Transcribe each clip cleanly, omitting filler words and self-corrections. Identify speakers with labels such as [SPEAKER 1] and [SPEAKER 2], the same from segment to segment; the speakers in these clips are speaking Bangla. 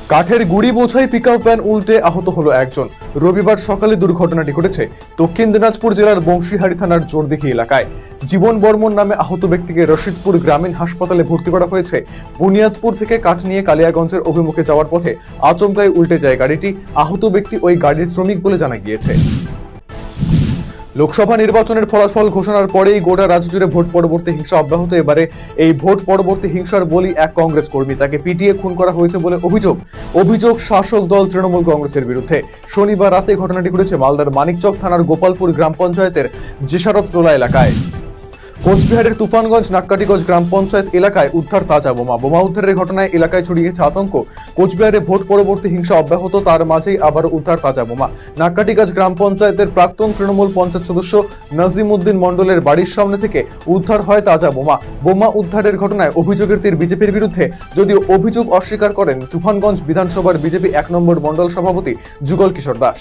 [SPEAKER 1] কাঠের গুড়ি বোঝাই পিকআপ ভ্যান উল্টে আহত হলো একজন। রবিবার সকালে দুর্ঘটনাটি ঘটেছে দক্ষিণ দিনাজপুর জেলার বংশীহারি থানার জোরদিঘি এলাকায়। জীবন বর্মন নামে আহত ব্যক্তিকে রশিদপুর গ্রামীণ হাসপাতালে ভর্তি করা হয়েছে। বুনিয়াদপুর থেকে কাঠ নিয়ে কালিয়াগঞ্জের অভিমুখে যাওয়ার পথে আচমকাই উল্টে যায় গাড়িটি। আহত ব্যক্তি ওই গাড়ির শ্রমিক বলে জানা গিয়েছে। লোকসভা নির্বাচনের ফলাফল ঘোষণার পরেই গোটা রাজ্য জুড়ে ভোট পরবর্তী হিংসা অব্যাহত। এবারে এই ভোট পরবর্তী হিংসার বলি এক কংগ্রেস কর্মী, তাকে পিটিয়ে খুন করা হয়েছে বলে অভিযোগ শাসক দল তৃণমূল কংগ্রেসের বিরুদ্ধে। শনিবার রাতে ঘটনাটি ঘটেছে মালদার মানিকচক থানার গোপালপুর গ্রাম পঞ্চায়েতের জিসারত টোলা এলাকায়। কোচবিহারের তুফানগঞ্জ নাক্কাটিগঞ্জ গ্রাম পঞ্চায়েত এলাকায় উদ্ধার তাজা বোমা উদ্ধারের ঘটনায় এলাকায় ছড়িয়েছে আতঙ্ক। কোচবিহারে ভোট পরবর্তী হিংসা অব্যাহত, তার মাঝেই আবার উদ্ধার তাজা বোমা। নাক্কাটিগঞ্জ গ্রাম পঞ্চায়েতের প্রাক্তন তৃণমূল পঞ্চায়েত সদস্য নাজিম উদ্দিন মন্ডলের বাড়ির সামনে থেকে উদ্ধার হয় তাজা বোমা উদ্ধারের ঘটনায় অভিযোগের তীর বিজেপির বিরুদ্ধে, যদিও অভিযোগ অস্বীকার করেন তুফানগঞ্জ বিধানসভার বিজেপি 1 নম্বর মন্ডল সভাপতি যুগল কিশোর দাস।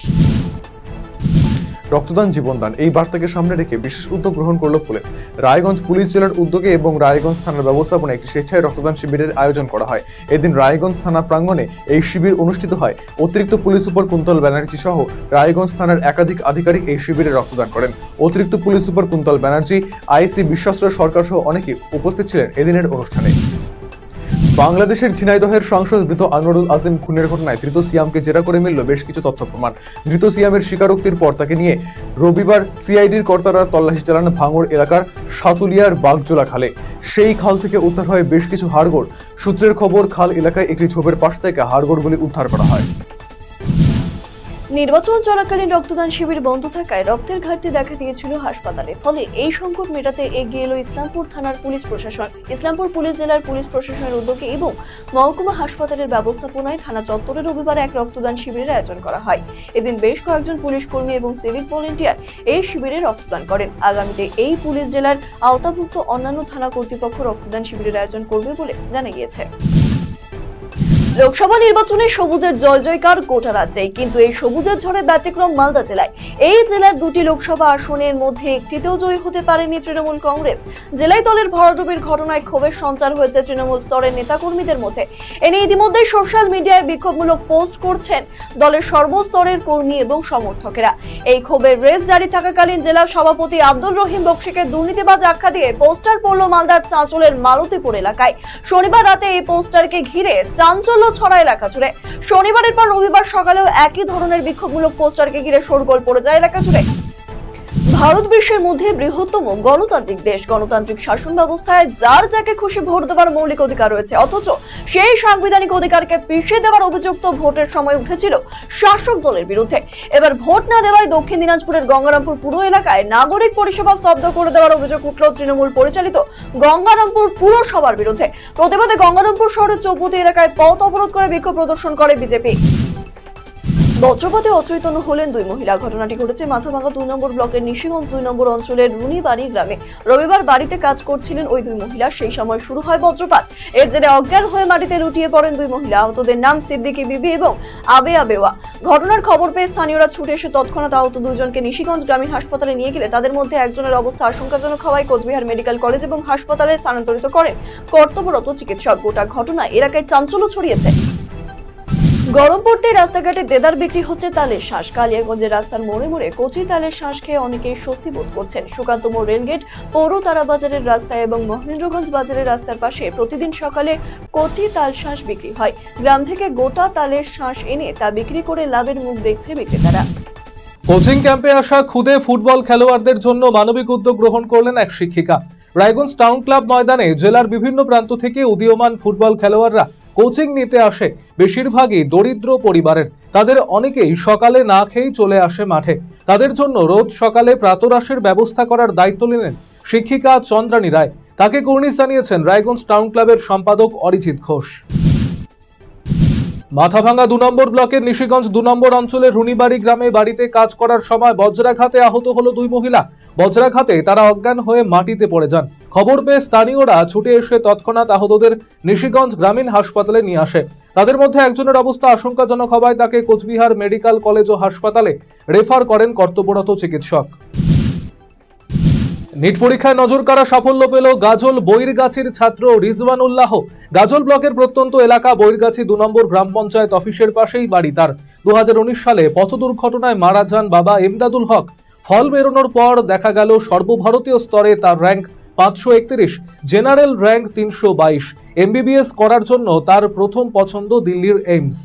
[SPEAKER 1] রক্তদান জীবনদান, এই বার্তাকে সামনে রেখে বিশেষ উদ্যোগ গ্রহণ করল পুলিশ। রায়গঞ্জ পুলিশ জেলার উদ্যোগে এবং রায়গঞ্জ থানার ব্যবস্থাপনায় একটি স্বেচ্ছায় রক্তদান শিবিরের আয়োজন করা হয়। এদিন রায়গঞ্জ থানা প্রাঙ্গণে এই শিবির অনুষ্ঠিত হয়। অতিরিক্ত পুলিশ সুপার কুন্তল ব্যানার্জি সহ রায়গঞ্জ থানার একাধিক আধিকারিক এই শিবিরে রক্তদান করেন। অতিরিক্ত police super Kuntal Banerjee, IC Biswasray Sarkar সহ অনেকে উপস্থিত ছিলেন এদিনের অনুষ্ঠানে। বাংলাদেশের ঝিনাইদহের সাংসদ ধৃত আনোয়ারুল আজিম খুনের ঘটনায় ধৃত সিয়ামকে জেরা করে মিলল বেশ কিছু তথ্য প্রমাণ। ধৃত সিয়ামের স্বীকারোক্তির পর তাকে নিয়ে রবিবার সিআইডির কর্তারা তল্লাশি চালান ভাঙড় এলাকার সাতুলিয়ার বাগজোলা খালে। সেই খাল থেকে উদ্ধার হয় বেশ কিছু হাড়গোড়। সূত্রের খবর, খাল এলাকায় একটি ঝোপের পাশ থেকে হাড়গোড়গুলি উদ্ধার করা হয়।
[SPEAKER 2] নির্বাচন চলাকালীন রক্তদান শিবির বন্ধ থাকায় রক্তের ঘাটতি দেখা দিয়েছিল হাসপাতালে। ফলে এই সংকট মেটাতে এগিয়ে এলো ইসলামপুর থানার পুলিশ প্রশাসন। ইসলামপুর পুলিশ জেলার পুলিশ প্রশাসনের উদ্যোগে এবং মহকুমা হাসপাতালের ব্যবস্থাপনায় থানা চত্বরে রবিবার এক রক্তদান শিবিরের আয়োজন করা হয়। এদিন বেশ কয়েকজন পুলিশ কর্মী এবং সিভিক ভলেন্টিয়ার এই শিবিরে রক্তদান করেন। আগামীতে এই পুলিশ জেলার আওতাভুক্ত অন্যান্য থানা কর্তৃপক্ষ রক্তদান শিবিরের আয়োজন করবে বলে জানা গিয়েছে। লোকসভা নির্বাচনে সবুজের জয় জয়কার গোটা রাজ্যে, কিন্তু এই সবুজের ঝড়ে ব্যতিক্রম মালদা জেলায়। এই জেলার দুটি লোকসভা আসনের মধ্যে একটিতেও জয়ী হতে পারেনি তৃণমূল কংগ্রেস। জেলায় দলের ভরাডুবির ঘটনায় ক্ষোভের সঞ্চার হয়েছে তৃণমূল স্তরের নেতাকর্মীদের মধ্যে। এনে ইতিমধ্যে সোশ্যাল মিডিয়ায় বিক্ষোভমূলক পোস্ট করছেন দলের সর্বস্তরের কর্মী এবং সমর্থকেরা। এই ক্ষোভের রেস জারি থাকাকালীন জেলা সভাপতি আব্দুল রহিম বক্সিকে দুর্নীতিবাজ আখ্যা দিয়ে পোস্টার পড়ল মালদার চাঁচলের মালতীপুর এলাকায়। শনিবার রাতে এই পোস্টারকে ঘিরে চাঞ্চল্য ছড়া এলাকা জুড়ে। শনিবারের পর রবিবার সকালেও একই ধরনের বিক্ষোভমূলক পোস্টারকে ঘিরে শোরগোল পড়ে যায় এলাকা জুড়ে। ভারত বিশ্বের মধ্যে বৃহত্তম গণতান্ত্রিক দেশ। গণতান্ত্রিক শাসন ব্যবস্থায় যার যাকে খুশি ভোট দেওয়ার মৌলিক অধিকার রয়েছে, অথচ সেই সাংবিধানিক অধিকারকে পিছিয়ে দেওয়ার অভিযুক্ত ভোটের সময় উঠেছিল শাসক দলের বিরুদ্ধে। এবার ভোট না দেওয়ায় দক্ষিণ দিনাজপুরের গঙ্গারামপুর পুর এলাকায় নাগরিক পরিষেবা স্তব্ধ করে দেওয়ার অভিযোগ উঠল তৃণমূল পরিচালিত গঙ্গারামপুর পুরসভার বিরুদ্ধে। প্রতিবাদে গঙ্গারামপুর শহরের চৌপতি এলাকায় পথ অবরোধ করে বিক্ষোভ প্রদর্শন করে বিজেপি। বজ্রপাতে অচৈতন্য হলেন 2 মহিলা। ঘটনাটি ঘটেছে মাথাভাঙ্গা 2 নম্বর ব্লকের নিশিগঞ্জ 2 নম্বর অঞ্চলের রুনিবাড়ি গ্রামে। রবিবার বাড়িতে কাজ করছিলেন ওই 2 মহিলা। সেই সময় শুরু হয় বজ্রপাত। এর জেরে অজ্ঞান হয়ে মাটিতে লুটিয়ে পড়েন 2 মহিলা। আহতদের নাম সিদ্দিকি বিবি এবং আবেয়া বেওয়া। ঘটনার খবর পেয়ে স্থানীয়রা ছুটে এসে তৎক্ষণাৎ আহত 2 জনকে নিশিগঞ্জ গ্রামীণ হাসপাতালে নিয়ে গেলে তাদের মধ্যে একজনের অবস্থা আশঙ্কাজনক হওয়ায় কোচবিহার মেডিকেল কলেজ এবং হাসপাতালে স্থানান্তরিত করেন কর্তব্যরত চিকিৎসক। গোটা ঘটনায় এলাকায় চাঞ্চল্য ছড়িয়েছে। গরম পড়তে রাস্তাঘাটে দেদার বিক্রি হচ্ছে তালের শাঁস। কালিয়াগঞ্জের রাস্তার মোড়ে মোড়ে কচি তালের শাঁস খেয়ে অনেকেই স্বস্তি বোধ করছেন। সুকান্ত মোড় রেলগেট, পৌর তারা বাজারের রাস্তায় এবং মহেন্দ্রগঞ্জ বাজারের রাস্তার পাশে প্রতিদিন সকালে কচি তাল শাঁস বিক্রি হয়। গ্রাম থেকে গোটা তালের শাঁস এনে তা বিক্রি করে লাভের মুখ দেখছে বিক্রেতারা।
[SPEAKER 3] কোচিং ক্যাম্পে আসা খুদে ফুটবল খেলোয়াড়দের জন্য মানবিক উদ্যোগ গ্রহণ করলেন এক শিক্ষিকা। রায়গঞ্জ টাউন ক্লাব ময়দানে জেলার বিভিন্ন প্রান্ত থেকে উদীয়মান ফুটবল খেলোয়াড়রা কোচিং নিতে আসে। বেশিরভাগই দরিদ্র পরিবারের। তাদের অনেকেই সকালে না খেয়েই চলে আসে মাঠে। তাদের জন্য রোজ সকালে প্রাতরাশের ব্যবস্থা করার দায়িত্ব নিলেন শিক্ষিকা চন্দ্রানী রায়। তাকে কুর্নিশ জানিয়েছেন রায়গঞ্জ টাউন ক্লাবের সম্পাদক অরিজিৎ ঘোষ। মাথাভাঙ্গা 2 নম্বর ব্লকের নিশিগঞ্জ 2 নম্বর অঞ্চলের রুনিবাড়ি গ্রামে বাড়িতে কাজ করার সময় বজ্রাঘাতে আহত হলো 2 মহিলা। বজ্রাঘাতে তারা অজ্ঞান হয়ে মাটিতে পড়ে যান। খবর পেয়ে স্থানীয়রা ছুটে এসে তৎক্ষণাৎ আহতদের নিশিগঞ্জ গ্রামীণ হাসপাতালে নিয়ে আসে। তাদের মধ্যে একজনের অবস্থা আশঙ্কাজনক হওয়ায় তাকে কোচবিহার মেডিকেল কলেজ ও হাসপাতালে রেফার করেন কর্তব্যরত চিকিৎসক। নিট পরীক্ষায় নজর কাড়া সাফল্য পেল গাজল বৈরগাছির ছাত্র রিজওয়ান উল্লাহ। গাজল ব্লকের প্রত্যন্ত এলাকা বৈরগাছি 2 নম্বর গ্রাম পঞ্চায়েত অফিসের পাশেই বাড়ি তার। 2019 সালে পথ দুর্ঘটনায় মারা যান বাবা এমদাদুল হক। ফল বেরোনোর পর দেখা গেল সর্বভারতীয় স্তরে তার র্যাঙ্ক 531, জেনারেল র্যাঙ্ক 322। এমবিবিএস করার জন্য তার প্রথম পছন্দ দিল্লির এইমস।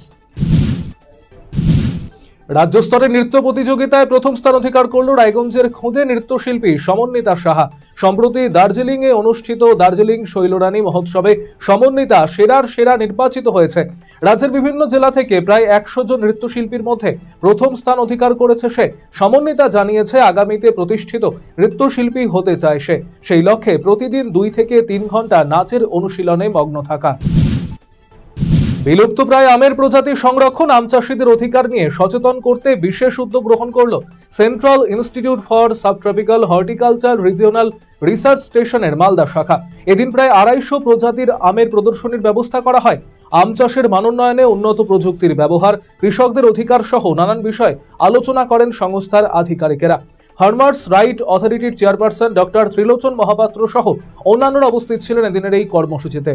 [SPEAKER 3] রাজ্য স্তরের নৃত্য প্রতিযোগিতায় প্রথম স্থান অধিকার করল রায়গঞ্জের খুদে নৃত্যশিল্পী সমন্বিতা সাহা। সম্প্রতি দার্জিলিং এ অনুষ্ঠিত দার্জিলিং শৈলরানী মহোৎসবে সমন্বিতা সেরার সেরা নির্বাচিত হয়েছে। রাজ্যের বিভিন্ন জেলা থেকে প্রায় 100 জন নৃত্যশিল্পীর মধ্যে প্রথম স্থান অধিকার করেছে সে। সমন্বিতা জানিয়েছে আগামীতে প্রতিষ্ঠিত নৃত্যশিল্পী হতে চায় সে। সেই লক্ষ্যে প্রতিদিন 2 থেকে 3 ঘন্টা নাচের অনুশীলনে মগ্ন থাকা। বিলুপ্তপ্রায় আমের প্রজাতি সংরক্ষণ, আম চাষীদের অধিকার নিয়ে সচেতন করতে বিশেষ উদ্যোগ গ্রহণ করল central institute for subtropical horticulture regional research স্টেশনের মালদা শাখা। এদিন প্রায় 250 প্রজাতির আমের প্রদর্শনীর ব্যবস্থা করা হয়। আম চাষের মানোন্নয়নে উন্নত প্রযুক্তির ব্যবহার, কৃষকদের অধিকার সহ নানান বিষয় আলোচনা করেন সংস্থার আধিকারিকেরা। ফার্মার্স রাইট অথরিটির চেয়ারপারসন ডক্টর ত্রিলোচন মহাপাত্র সহ অন্যান্যরা উপস্থিত ছিলেন এদিনের এই কর্মসূচিতে।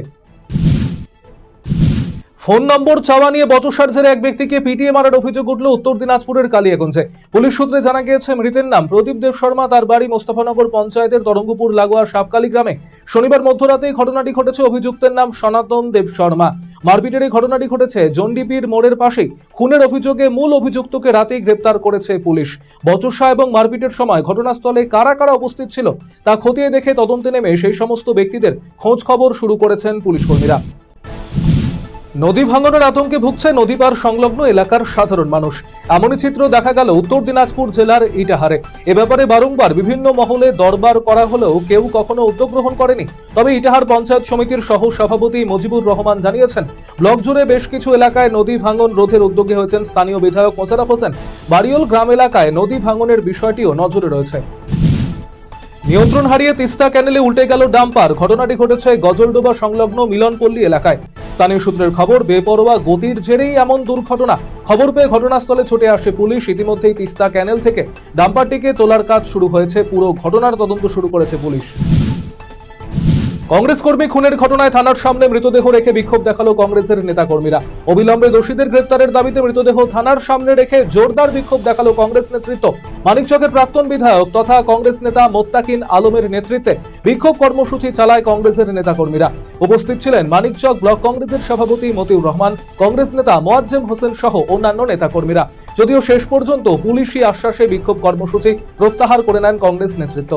[SPEAKER 3] ফোন নম্বর চাওয়া নিয়ে বচসার জেরে এক ব্যক্তিকে পিটিয়ে মারার অভিযোগ উঠল উত্তর দিনাজপুরের কালিয়াগঞ্জে। পুলিশ সূত্রে জানা গিয়েছে মৃতের নাম প্রদীপ দেব শর্মা। তার বাড়ি মোস্তাফানগর পঞ্চায়েতের তরঙ্গপুর লাগোয়া সাপকালী গ্রামে। শনিবার মধ্যরাতে ঘটনাটি ঘটেছে। অভিযুক্তের নাম সনাতন দেব শর্মা। মারপিটের এই ঘটনাটি ঘটেছে জন্ডিপির মোড়ের পাশেই। খুনের অভিযোগে মূল অভিযুক্তকে রাতেই গ্রেপ্তার করেছে পুলিশ। বচসা এবং মারপিটের সময় ঘটনাস্থলে কারা কারা উপস্থিত ছিল তা খতিয়ে দেখে তদন্তে নেমে সেই সমস্ত ব্যক্তিদের খোঁজ খবর শুরু করেছেন পুলিশ কর্মীরা। নদী ভাঙনের আতঙ্কে ভুগছে নদী পার সংলগ্ন এলাকার সাধারণ মানুষ। এমনই চিত্র দেখা গেল উত্তর দিনাজপুর জেলার ইটাহারে। এ ব্যাপারে বারংবার বিভিন্ন মহলে দরবার করা হলেও কেউ কখনো উদ্যোগ গ্রহণ করেনি। তবে ইটাহার পঞ্চায়েত সমিতির সহ সভাপতি মুজিবুর রহমান জানিয়েছেন, ব্লক জুড়ে বেশ কিছু এলাকায় নদী ভাঙন রোধের উদ্যোগে হয়েছেন স্থানীয় বিধায়ক মোশাররফ হোসেন। বাড়িওল গ্রাম এলাকায় নদী ভাঙনের বিষয়টিও নজরে রয়েছে। নিয়ন্ত্রণ হারিয়ে তিস্তা ক্যানেলে উল্টে গেল ডাম্পার। ঘটনাটি ঘটেছে গজলডোবা সংলগ্ন মিলনপল্লী এলাকায়। স্থানীয় সূত্রের খবর, বেপরোয়া গতির জেরেই এমন দুর্ঘটনা। খবর পেয়ে ঘটনাস্থলে ছুটে আসে পুলিশ। ইতিমধ্যেই তিস্তা ক্যানেল থেকে ডাম্পারটিকে তোলার কাজ শুরু হয়েছে। পুরো ঘটনার তদন্ত শুরু করেছে পুলিশ। কংগ্রেস কর্মী খুনের ঘটনায় থানার সামনে মৃতদেহ রেখে বিক্ষোভ দেখালো কংগ্রেসের নেতাকর্মীরা। অবিলম্বে দোষীদের গ্রেপ্তারের দাবিতে মৃতদেহ থানার সামনে রেখে জোরদার বিক্ষোভ দেখালো কংগ্রেস নেতৃত্ব। মানিকচকের প্রাক্তন বিধায়ক তথা কংগ্রেস নেতা মোত্তাকিন আলমের নেতৃত্বে বিক্ষোভ কর্মসূচি চালায় কংগ্রেসের নেতাকর্মীরা। উপস্থিত ছিলেন মানিকচক ব্লক কংগ্রেসের সভাপতি মতিউর রহমান, কংগ্রেস নেতা মোয়াজ্জেম হোসেন সহ অন্যান্য নেতাকর্মীরা। যদিও শেষ পর্যন্ত পুলিশি আশ্বাসে বিক্ষোভ কর্মসূচি প্রত্যাহার করে নেন কংগ্রেস নেতৃত্ব।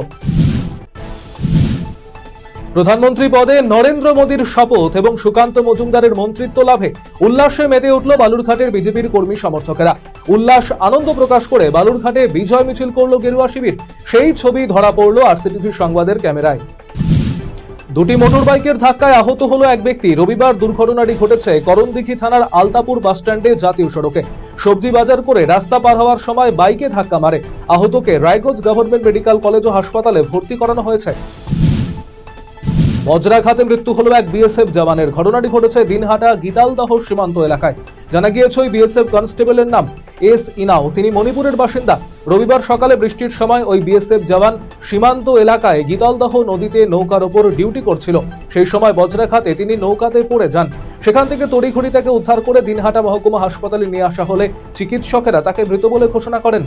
[SPEAKER 3] প্রধানমন্ত্রী পদে নরেন্দ্র মোদীর শপথ এবং সুকান্ত মজুমদারের মন্ত্রিত্ব লাভে উল্লাসে মেতে উঠল বালুরঘাটের বিজেপির কর্মী সমর্থকেরা। উল্লাস আনন্দ প্রকাশ করে বালুরঘাটে বিজয় মিছিল করল গেরুয়া শিবির। সেই ছবি ধরা পড়ল আরসিটিভি সংবাদের ক্যামেরায়। দুটি মোটরবাইকের ধাক্কায় আহত হলো এক ব্যক্তি। রবিবার দুর্ঘটনাটি ঘটেছে করণদিঘি থানার আলতাপুর বাসস্ট্যান্ডে জাতীয় সড়কে। সবজি বাজার করে রাস্তা পার হওয়ার সময় বাইকে ধাক্কা মারে। আহতকে রায়গঞ্জ গভর্নমেন্ট মেডিকেল কলেজ ও হাসপাতালে ভর্তি করানো হয়েছে। বজ্রাঘাতে মৃত্যু হলো এক বিএসএফ জওয়ানের। ঘটনাটি ঘটেছে দিনহাটা গীতালদহ সীমান্ত এলাকায়। জানা গিয়েছে ওই বিএসএফ কনস্টেবলের নাম এস ইনাও। তিনি মণিপুরের বাসিন্দা। রবিবার সকালে বৃষ্টির সময় ওই বিএসএফ জওয়ান সীমান্ত এলাকায় গীতালদহ নদীতে নৌকার ওপর ডিউটি করছিল। সেই সময় বজ্রাঘাতে তিনি নৌকাতে পড়ে যান। সেখান থেকে তড়িঘড়ি তাকে উদ্ধার করে দিনহাটা মহকুমা হাসপাতালে নিয়ে আসা হলে চিকিৎসকেরা তাকে মৃত বলে ঘোষণা করেন।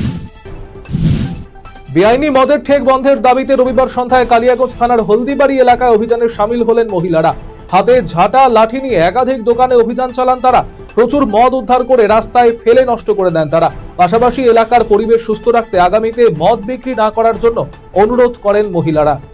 [SPEAKER 3] বেআইনি মদের ঠেক বন্ধের দাবিতে রবিবার সন্ধ্যায় কালিয়াগঞ্জ থানার হলদিবাড়ি এলাকায় অভিযানে সামিল হলেন মহিলারা। হাতে ঝাঁটা লাঠি নিয়ে একাধিক দোকানে অভিযান চালান তারা। প্রচুর মদ উদ্ধার করে রাস্তায় ফেলে নষ্ট করে দেন তারা। পাশাপাশি এলাকার পরিবেশ সুস্থ রাখতে আগামীতে মদ বিক্রি না করার জন্য অনুরোধ করেন মহিলারা।